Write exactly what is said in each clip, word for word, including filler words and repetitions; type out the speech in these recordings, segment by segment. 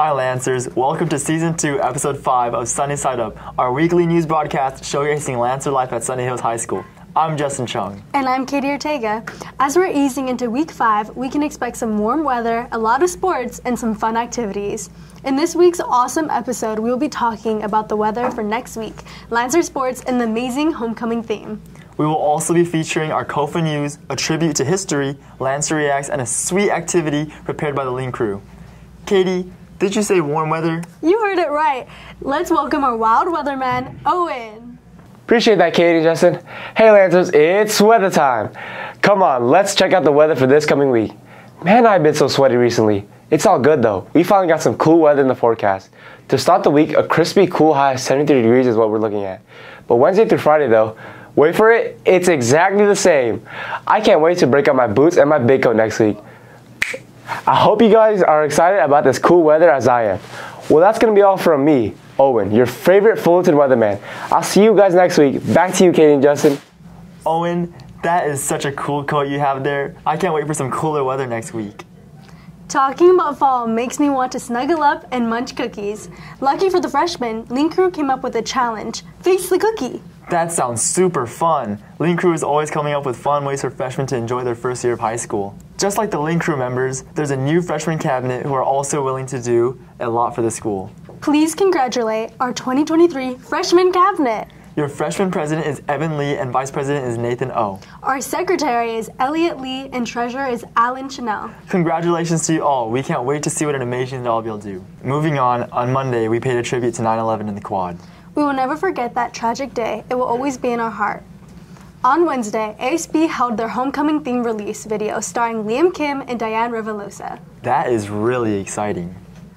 Hi Lancers, welcome to Season two, Episode five of Sunny Side Up, our weekly news broadcast showcasing Lancer life at Sunny Hills High School. I'm Justin Chung. And I'm Katie Ortega. As we're easing into week five, we can expect some warm weather, a lot of sports, and some fun activities. In this week's awesome episode, we will be talking about the weather for next week, Lancer sports, and the amazing homecoming theme. We will also be featuring our Kofa News, a tribute to history, Lancer Reacts, and a sweet activity prepared by the Lean Crew. Katie, did you say warm weather? You heard it right. Let's welcome our wild weatherman, Owen. Appreciate that, Katie, Justin. Hey, Lancers, it's weather time. Come on, let's check out the weather for this coming week. Man, I've been so sweaty recently. It's all good, though. We finally got some cool weather in the forecast. To start the week, a crispy, cool high of seventy-three degrees is what we're looking at. But Wednesday through Friday, though, wait for it, it's exactly the same. I can't wait to break out my boots and my big coat next week. I hope you guys are excited about this cool weather as I am. Well, that's going to be all from me, Owen, your favorite Fullerton weatherman. I'll see you guys next week. Back to you, Katie and Justin. Owen, that is such a cool coat you have there. I can't wait for some cooler weather next week. Talking about fall makes me want to snuggle up and munch cookies. Lucky for the freshmen, Lean Crew came up with a challenge. Face the cookie. That sounds super fun. Lean Crew is always coming up with fun ways for freshmen to enjoy their first year of high school. Just like the Lean Crew members, there's a new freshman cabinet who are also willing to do a lot for the school. Please congratulate our twenty twenty-three freshman cabinet. Your freshman president is Evan Lee and vice president is Nathan O. Our secretary is Elliot Lee and treasurer is Alan Chanel. Congratulations to you all. We can't wait to see what an amazing job you'll do. Moving on, on Monday we paid a tribute to nine eleven in the quad. We will never forget that tragic day. It will always be in our heart. On Wednesday, A S B held their homecoming theme release video starring Liam Kim and Diane Rivalosa. That is really exciting.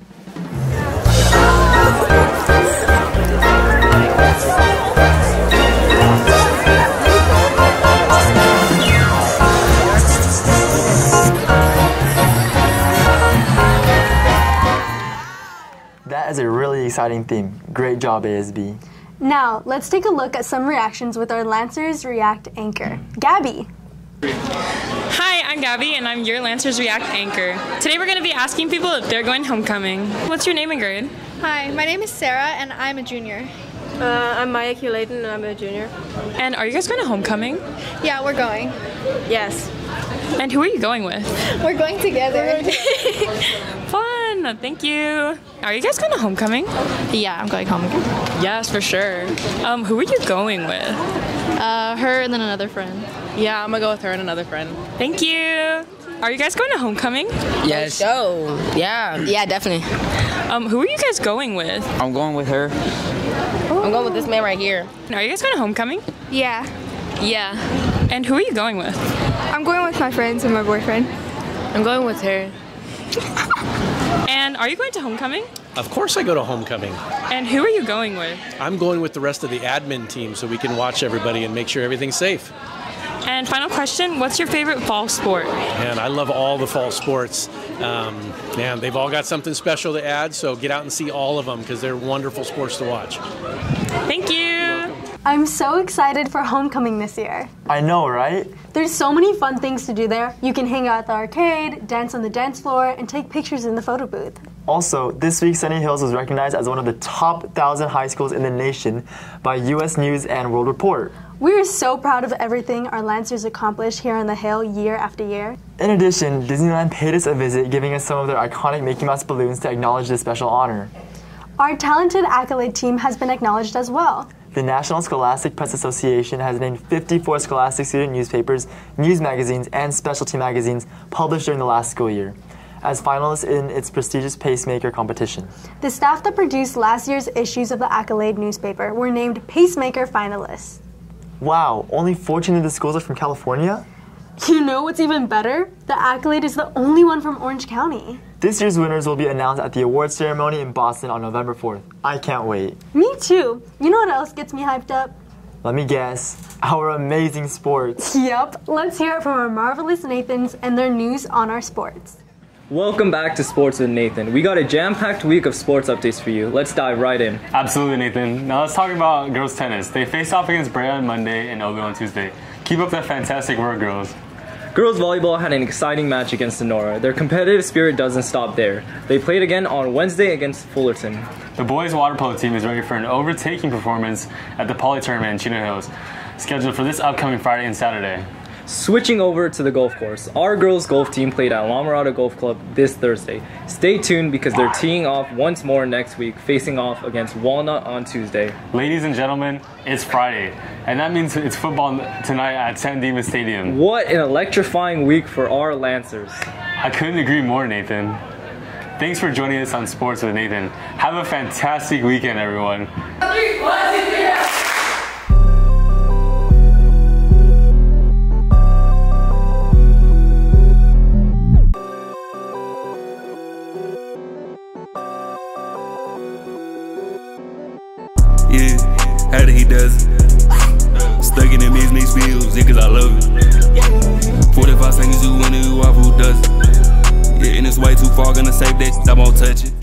That is a really exciting theme. Great job, A S B. Now, let's take a look at some reactions with our Lancers React anchor, Gabby. Hi, I'm Gabby, and I'm your Lancers React anchor. Today we're going to be asking people if they're going homecoming. What's your name and grade? Hi, my name is Sarah, and I'm a junior. Uh, I'm Maya Q-Layton, and I'm a junior. And are you guys going to homecoming? Yeah, we're going. Yes. And who are you going with? We're going together. Fun, thank you. Are you guys going to homecoming? Yeah, I'm going homecoming. Yes, for sure. Um, who are you going with? Uh, her and then another friend. Yeah, I'm gonna go with her and another friend. Thank you. Are you guys going to homecoming? Yes. Go. Yeah. Yeah, definitely. Um, who are you guys going with? I'm going with her. I'm going with this man right here. Are you guys going to homecoming? Yeah. Yeah. And who are you going with? I'm going with my friends and my boyfriend. I'm going with her. And are you going to homecoming? Of course I go to homecoming. And who are you going with? I'm going with the rest of the admin team so we can watch everybody and make sure everything's safe. And final question, what's your favorite fall sport? And I love all the fall sports. Um, man, they've all got something special to add, so get out and see all of them because they're wonderful sports to watch. Thank you. I'm so excited for homecoming this year. I know, right? There's so many fun things to do there. You can hang out at the arcade, dance on the dance floor, and take pictures in the photo booth. Also, this week Sunny Hills was recognized as one of the top one thousand high schools in the nation by U S News and World Report. We are so proud of everything our Lancers accomplish here on the Hill year after year. In addition, Disneyland paid us a visit, giving us some of their iconic Mickey Mouse balloons to acknowledge this special honor. Our talented Accolade team has been acknowledged as well. The National Scholastic Press Association has named fifty-four Scholastic student newspapers, news magazines, and specialty magazines published during the last school year as finalists in its prestigious Pacemaker competition. The staff that produced last year's issues of the Accolade newspaper were named Pacemaker finalists. Wow, only fourteen of the schools are from California? You know what's even better? The Accolade is the only one from Orange County. This year's winners will be announced at the awards ceremony in Boston on November fourth. I can't wait. Me too. You know what else gets me hyped up? Let me guess. Our amazing sports. Yup. Let's hear it from our marvelous Nathans and their news on our sports. Welcome back to Sports with Nathan. We got a jam-packed week of sports updates for you. Let's dive right in. Absolutely, Nathan. Now let's talk about girls tennis. They faced off against Brea on Monday and Ogo on Tuesday. Keep up that fantastic work, girls. Girls volleyball had an exciting match against Sonora. Their competitive spirit doesn't stop there. They played again on Wednesday against Fullerton. The boys water polo team is ready for an overtaking performance at the Poly Tournament in Chino Hills, scheduled for this upcoming Friday and Saturday. Switching over to the golf course, our girls golf team played at La Mirada Golf Club this Thursday. Stay tuned because they're teeing off once more next week, facing off against Walnut on Tuesday. Ladies and gentlemen, it's Friday, and that means it's football tonight at San Dimas Stadium. What an electrifying week for our Lancers. I couldn't agree more, Nathan. Thanks for joining us on Sports with Nathan. Have a fantastic weekend, everyone. Three, one, two, three, yeah. Yeah, how did he does it? Stuck in the mix, mix feels, yeah, cause I love it. forty-five seconds, you wonder who off who does it. Yeah, and it's way too far, gonna save that, I won't touch it.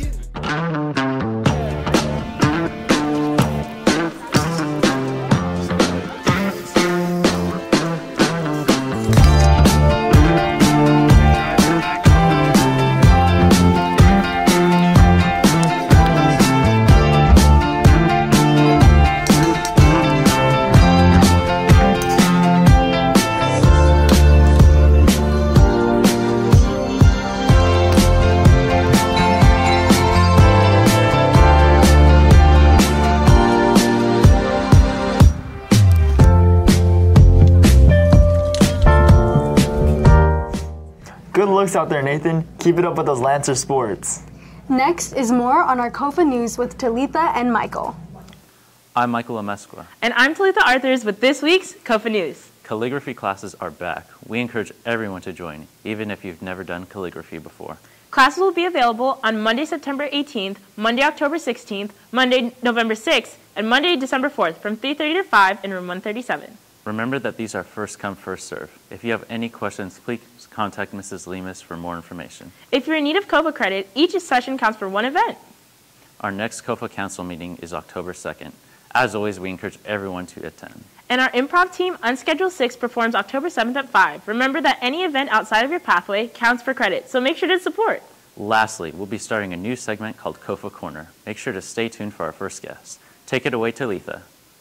Good looks out there, Nathan. Keep it up with those Lancer sports. Next is more on our K O F A News with Talitha and Michael. I'm Michael Amesqua. And I'm Talitha Arthurs with this week's K O F A News. Calligraphy classes are back. We encourage everyone to join, even if you've never done calligraphy before. Classes will be available on Monday, September eighteenth, Monday, October sixteenth, Monday, November sixth, and Monday, December fourth from three thirty to five in room one thirty-seven. Remember that these are first come, first serve. If you have any questions, please contact Missus Lemus for more information. If you're in need of K O F A credit, each session counts for one event. Our next K O F A Council meeting is October second. As always, we encourage everyone to attend. And our improv team, Unscheduled six, performs October seventh at five. Remember that any event outside of your pathway counts for credit, so make sure to support. Lastly, we'll be starting a new segment called K O F A Corner. Make sure to stay tuned for our first guest. Take it away, Talitha.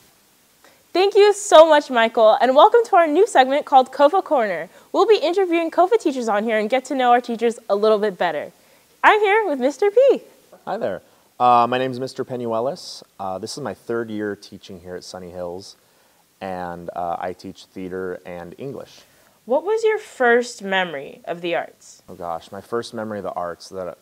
Thank you so much, Michael, and welcome to our new segment called K O F A Corner. We'll be interviewing K O F A teachers on here and get to know our teachers a little bit better. I'm here with Mister P. Hi there. Uh, my name is Mister Penuelis. Uh, this is my third year teaching here at Sunny Hills, and uh, I teach theater and English. What was your first memory of the arts? Oh gosh, my first memory of the arts, that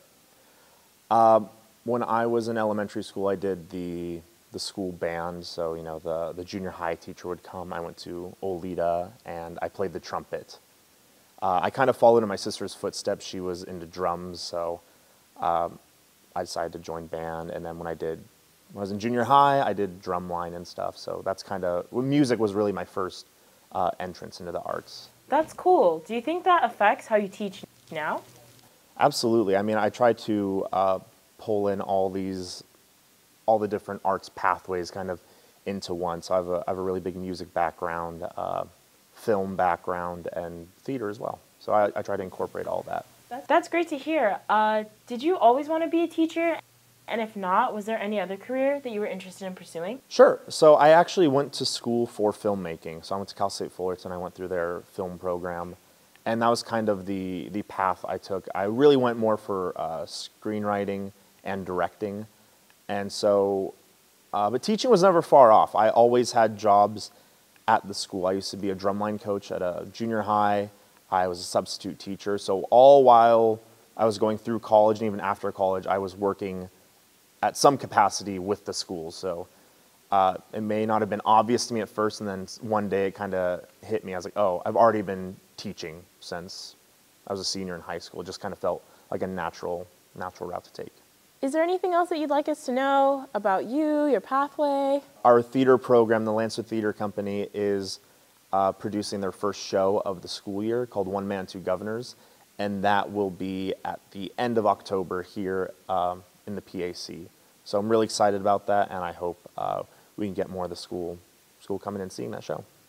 uh, when I was in elementary school, I did the the school band. So, you know, the, the junior high teacher would come. I went to Olita and I played the trumpet. Uh, I kind of followed in my sister's footsteps. She was into drums, so um, I decided to join band. And then when I did, when I was in junior high, I did drumline and stuff. So that's kind of, well, music was really my first uh, entrance into the arts. That's cool. Do you think that affects how you teach now? Absolutely. I mean, I try to uh, pull in all these all the different arts pathways kind of into one. So I have a, I have a really big music background, uh, film background, and theater as well. So I, I try to incorporate all that. That's great to hear. Uh, did you always want to be a teacher? And if not, was there any other career that you were interested in pursuing? Sure. So I actually went to school for filmmaking. So I went to Cal State Fullerton. I went through their film program. And that was kind of the, the path I took. I really went more for uh, screenwriting and directing. And so, uh, but teaching was never far off. I always had jobs at the school. I used to be a drumline coach at a junior high. I was a substitute teacher. So all while I was going through college and even after college, I was working at some capacity with the school. So uh, it may not have been obvious to me at first, and then one day it kind of hit me. I was like, oh, I've already been teaching since I was a senior in high school. It just kind of felt like a natural, natural route to take. Is there anything else that you'd like us to know about you, your pathway? Our theater program, the Lancer Theater Company, is uh, producing their first show of the school year called One Man, Two Governors, and that will be at the end of October here um, in the P A C. So I'm really excited about that, and I hope uh, we can get more of the school, school coming and seeing that show.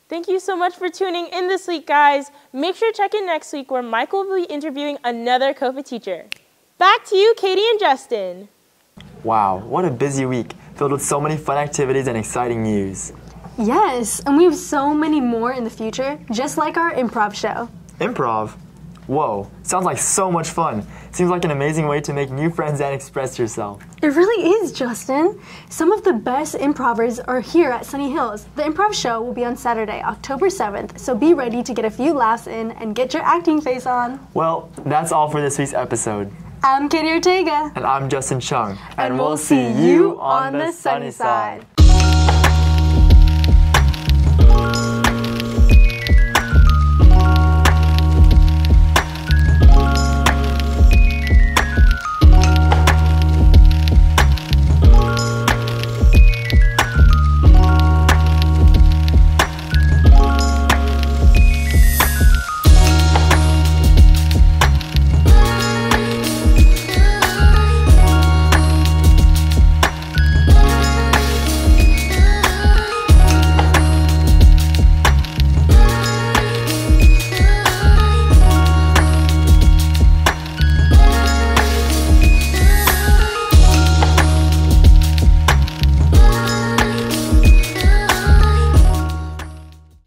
Thank you so much for tuning in this week, guys. Make sure to check in next week where Michael will be interviewing another Kofa teacher. Back to you, Katie and Justin. Wow, what a busy week, filled with so many fun activities and exciting news. Yes, and we have so many more in the future, just like our improv show. Improv? Whoa, sounds like so much fun. Seems like an amazing way to make new friends and express yourself. It really is, Justin. Some of the best improvers are here at Sunny Hills. The improv show will be on Saturday, October seventh, so be ready to get a few laughs in and get your acting face on. Well, that's all for this week's episode. I'm Katie Ortega. And I'm Justin Chung. And, and we'll see you on the sunny side.